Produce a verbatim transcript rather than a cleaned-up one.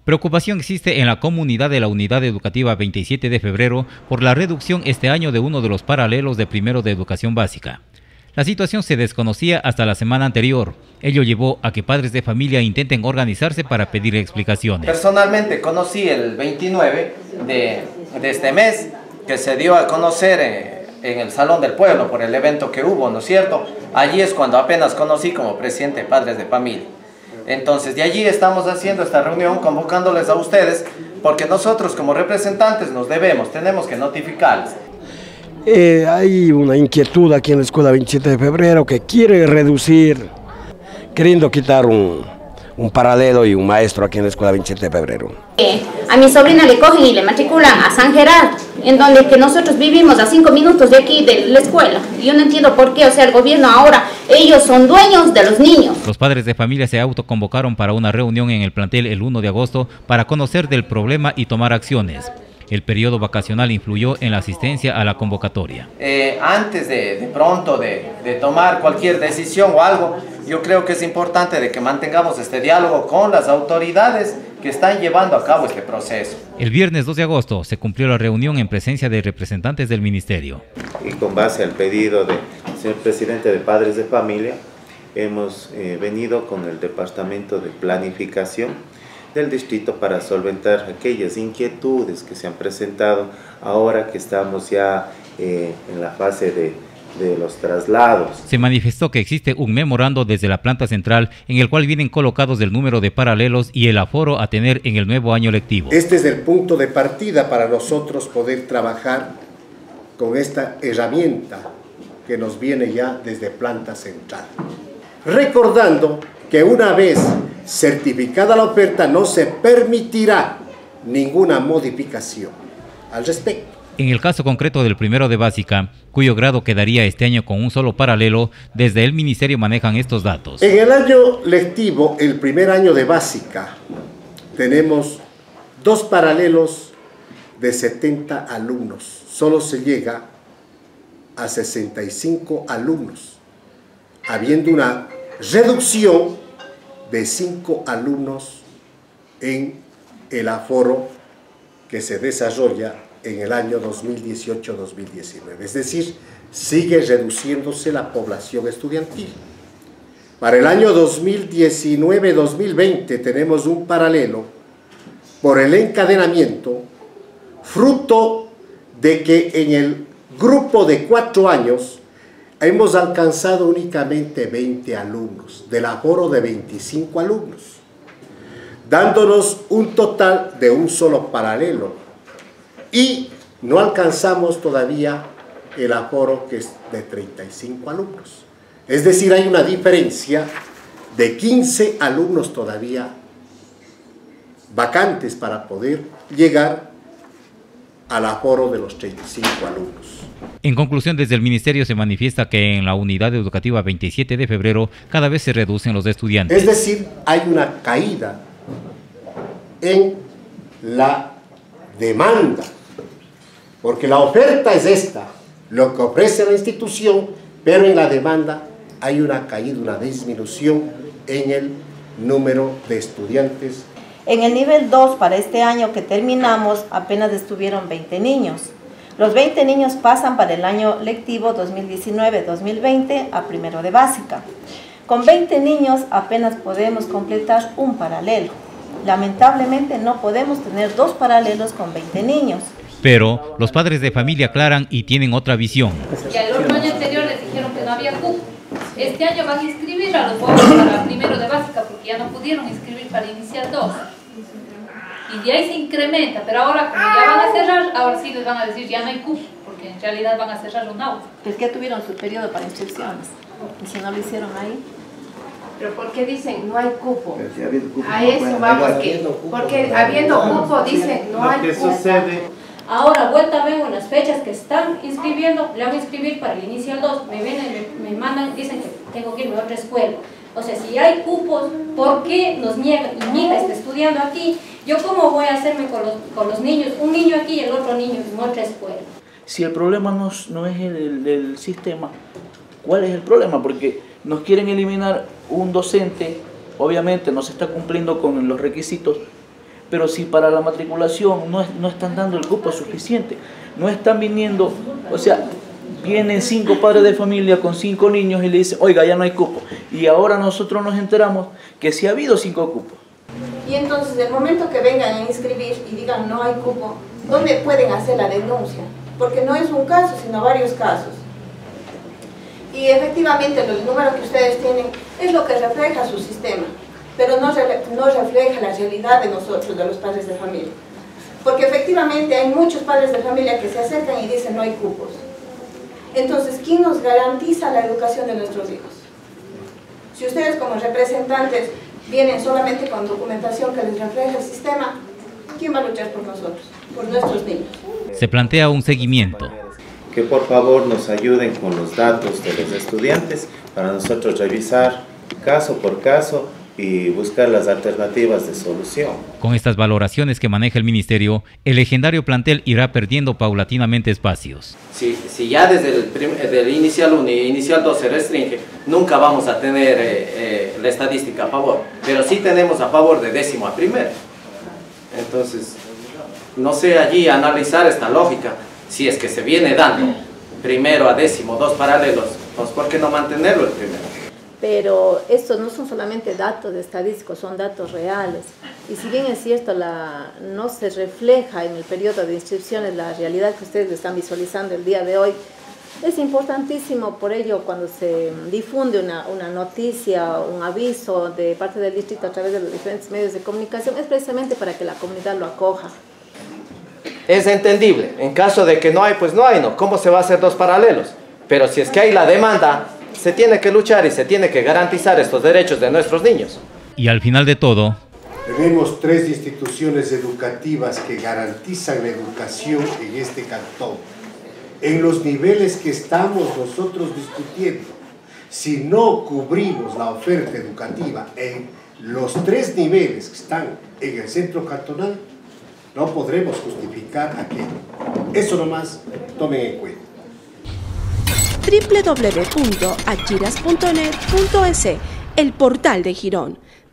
Preocupación existe en la comunidad de la Unidad Educativa veintisiete de febrero por la reducción este año de uno de los paralelos de primero de educación básica. La situación se desconocía hasta la semana anterior. Ello llevó a que padres de familia intenten organizarse para pedir explicaciones. Personalmente conocí el veintinueve de, de este mes, que se dio a conocer eh, en el Salón del Pueblo por el evento que hubo, ¿no es cierto? Allí es cuando apenas conocí como presidente de padres de familia. Entonces, de allí estamos haciendo esta reunión, convocándoles a ustedes, porque nosotros como representantes nos debemos, tenemos que notificarles. Eh, hay una inquietud aquí en la Escuela veintisiete de febrero que quiere reducir, queriendo quitar un, un paralelo y un maestro aquí en la Escuela veintisiete de febrero. Eh, a mi sobrina le cogen y le matriculan a San Gerardo, en donde que nosotros vivimos a cinco minutos de aquí de la escuela. Yo no entiendo por qué, o sea, el gobierno ahora, ellos son dueños de los niños. Los padres de familia se autoconvocaron para una reunión en el plantel el uno de agosto para conocer del problema y tomar acciones. El periodo vacacional influyó en la asistencia a la convocatoria. Eh, antes de, de pronto de, de tomar cualquier decisión o algo, yo creo que es importante de que mantengamos este diálogo con las autoridades que están llevando a cabo este proceso. El viernes dos de agosto se cumplió la reunión en presencia de representantes del ministerio. Y con base al pedido del señor presidente de Padres de Familia, hemos eh, venido con el Departamento de Planificación del distrito para solventar aquellas inquietudes que se han presentado ahora que estamos ya eh, en la fase de, de los traslados. Se manifestó que existe un memorando desde la planta central en el cual vienen colocados el número de paralelos y el aforo a tener en el nuevo año lectivo. Este es el punto de partida para nosotros poder trabajar con esta herramienta que nos viene ya desde planta central. Recordando que una vez certificada la oferta no se permitirá ninguna modificación al respecto. En el caso concreto del primero de básica, cuyo grado quedaría este año con un solo paralelo, desde el ministerio manejan estos datos. En el año lectivo, el primer año de básica, tenemos dos paralelos de setenta alumnos. Solo se llega a sesenta y cinco alumnos, habiendo una reducción de cinco alumnos en el aforo que se desarrolla en el año dos mil dieciocho dos mil diecinueve. Es decir, sigue reduciéndose la población estudiantil. Para el año dos mil diecinueve dos mil veinte tenemos un paralelo por el encadenamiento, fruto de que en el grupo de cuatro años hemos alcanzado únicamente veinte alumnos, del aforo de veinticinco alumnos, dándonos un total de un solo paralelo. Y no alcanzamos todavía el aforo que es de treinta y cinco alumnos. Es decir, hay una diferencia de quince alumnos todavía vacantes para poder llegar al aforo de los treinta y cinco alumnos. En conclusión, desde el ministerio se manifiesta que en la unidad educativa veintisiete de febrero cada vez se reducen los estudiantes. Es decir, hay una caída en la demanda, porque la oferta es esta, lo que ofrece la institución, pero en la demanda hay una caída, una disminución en el número de estudiantes. En el nivel dos para este año que terminamos apenas estuvieron veinte niños. Los veinte niños pasan para el año lectivo dos mil diecinueve dos mil veinte a primero de básica. Con veinte niños apenas podemos completar un paralelo. Lamentablemente no podemos tener dos paralelos con veinte niños. Pero los padres de familia aclaran y tienen otra visión. Y el otro año anterior les dijeron que no había cupo. Este año van a inscribir a los jóvenes para primero de básica porque ya no pudieron inscribir para inicial dos. Y de ahí se incrementa, pero ahora como ya van a cerrar, ahora sí les van a decir ya no hay cupo, porque en realidad van a cerrar un aula. Es que tuvieron su periodo para inscripciones, y si no lo hicieron ahí. Pero ¿por qué dicen no hay cupo? A eso va, porque, porque habiendo cupo dicen no hay cupo. Ahora, vuelta veo en las fechas que están inscribiendo, le van a inscribir para el inicial dos, me vienen, me, me mandan, dicen que tengo que irme a otra escuela. O sea, si hay cupos, ¿por qué nos niegan? Y mi hija está estudiando aquí, ¿yo cómo voy a hacerme con los, con los niños? Un niño aquí y el otro niño en otra escuela. Si el problema no, no es el, el, el sistema, ¿cuál es el problema? Porque nos quieren eliminar un docente, obviamente no se está cumpliendo con los requisitos, pero si para la matriculación no, es, no están dando el cupo suficiente, no están viniendo, o sea, vienen cinco padres de familia con cinco niños y le dicen, oiga, ya no hay cupo. Y ahora nosotros nos enteramos que sí ha habido cinco cupos. Y entonces, el momento que vengan a inscribir y digan no hay cupo, ¿dónde pueden hacer la denuncia? Porque no es un caso, sino varios casos. Y efectivamente, el número que ustedes tienen es lo que refleja su sistema, pero no, no refleja la realidad de nosotros, de los padres de familia. Porque efectivamente hay muchos padres de familia que se acercan y dicen no hay cupos. Entonces, ¿quién nos garantiza la educación de nuestros hijos? Si ustedes como representantes vienen solamente con documentación que les refleja el sistema, ¿quién va a luchar por nosotros, por nuestros niños? Se plantea un seguimiento. Que por favor nos ayuden con los datos de los estudiantes para nosotros revisar caso por caso y buscar las alternativas de solución. Con estas valoraciones que maneja el Ministerio, el legendario plantel irá perdiendo paulatinamente espacios. Si, si ya desde el, desde el inicial uno y inicial dos se restringe, nunca vamos a tener eh, eh, la estadística a favor, pero sí tenemos a favor de décimo a primero. Entonces, no sé allí analizar esta lógica, si es que se viene dando primero a décimo, dos paralelos, pues ¿por qué no mantenerlo el primero? Pero estos no son solamente datos estadísticos, son datos reales. Y si bien es cierto, la, no se refleja en el periodo de inscripciones la realidad que ustedes están visualizando el día de hoy, es importantísimo por ello cuando se difunde una, una noticia, un aviso de parte del distrito a través de los diferentes medios de comunicación, es precisamente para que la comunidad lo acoja. Es entendible, en caso de que no hay, pues no hay, ¿no? ¿Cómo se va a hacer dos paralelos? Pero si es que hay la demanda, se tiene que luchar y se tiene que garantizar estos derechos de nuestros niños. Y al final de todo, tenemos tres instituciones educativas que garantizan la educación en este cantón. En los niveles que estamos nosotros discutiendo, si no cubrimos la oferta educativa en los tres niveles que están en el centro cantonal, no podremos justificar aquello. Eso nomás tomen en cuenta. doble u doble u doble u punto achiras punto net punto es, el portal de Girón.